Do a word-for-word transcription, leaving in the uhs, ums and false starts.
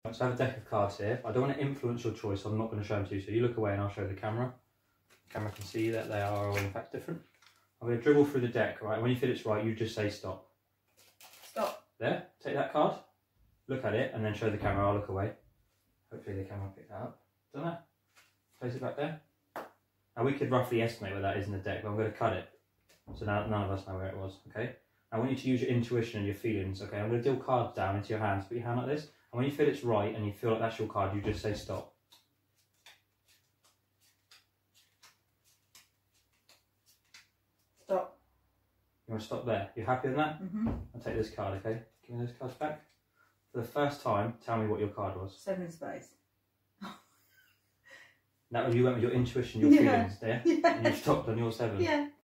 So I have a deck of cards here. I don't want to influence your choice, so I'm not going to show them to you. So you look away and I'll show the camera. The camera can see that they are all in fact different. I'm going to dribble through the deck, right? When you feel it's right, you just say stop. Stop. There, take that card, look at it, and then show the camera. I'll look away. Hopefully the camera will pick that up. Done that? Place it back there. Now we could roughly estimate where that is in the deck, but I'm going to cut it. So now none of us know where it was, okay? I want you to use your intuition and your feelings, okay? I'm going to deal cards down into your hands. Put your hand like this. And when you feel it's right and you feel like that's your card, you just say stop. Stop. You want to stop there? You happy with that? Mm-hmm. I'll take this card, okay? Give me those cards back. For the first time, tell me what your card was. Seven of spades. That was you went with your intuition, your Yeah. feelings there, Yeah. and you stopped on your seven. Yeah.